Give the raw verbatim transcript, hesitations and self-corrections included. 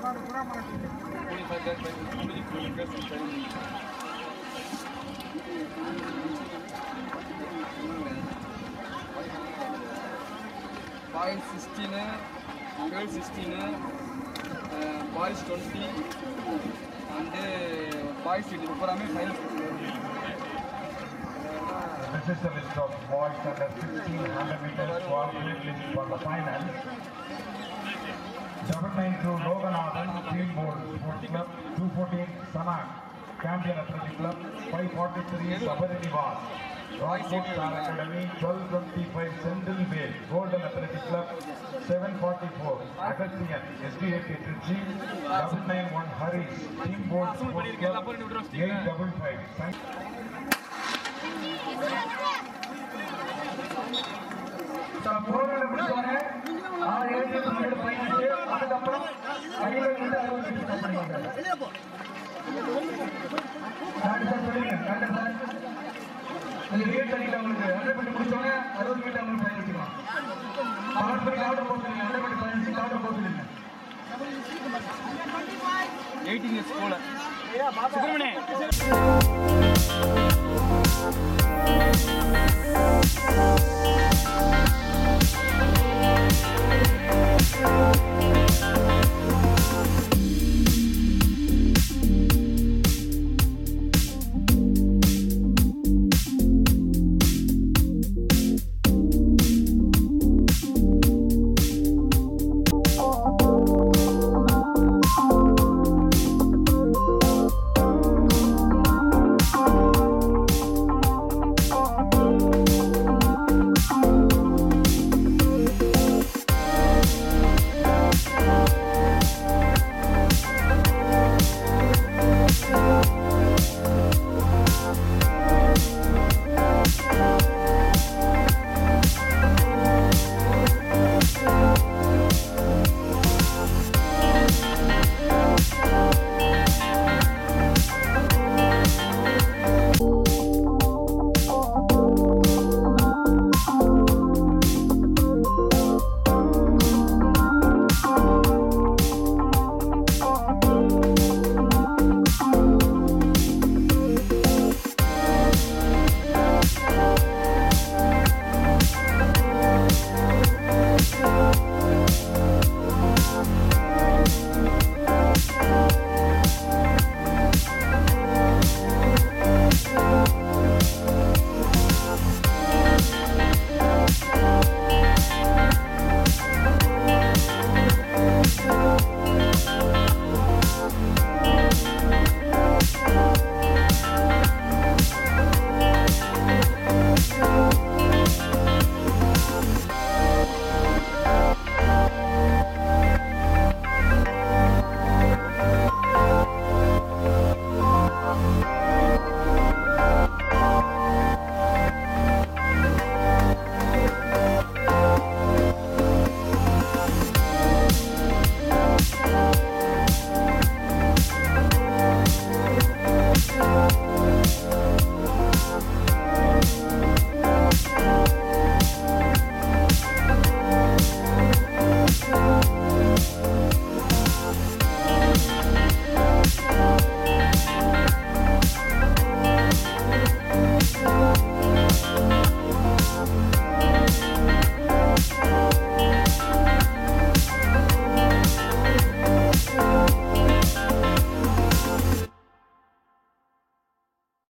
Boys sixteen, girls sixteen, uh, boys twenty, and uh, boys it is for me final. This is the list of boys under sixteen hundred meters qualified list for the final. Double nine to Loganathan, Team Board Sports Club, two fourteen Sanak, Champion Athletic Club, five forty-three Sabarinivas, Rockwood Star Academy, twelve twenty-five Sendil Bay, Golden Athletic Club, seven forty-four Agasthian, S D A K Trichy, double nine one Harish, Team Board Sports Club, eight double five. போராட முடிச்சவங்க ஆறு ஏழு பன்னெண்டு பதினஞ்சு அதுக்கப்புறம் அடிவரை வந்து அறுபது metre start பண்ணிவாங்க. சொல்லுங்க டாக்டர் சார் அந்த ரேட் தண்ணியில் அவங்களுக்கு ஹண்ட்ரட் மீட்டர் முடிச்சவங்க அறுபது மீட்டர் அவங்களுக்கு பயன் வச்சுக்கலாம். பவர் பண்ணி ஆர்டர் போக சொல்லுங்க. ஹண்ட்ரட் மீட்டர் பதினஞ்சு ஆர்டர் போக சொல்லுங்க. எயிட்டீன் இயர்ஸ் போல சுப்பிரமணியன்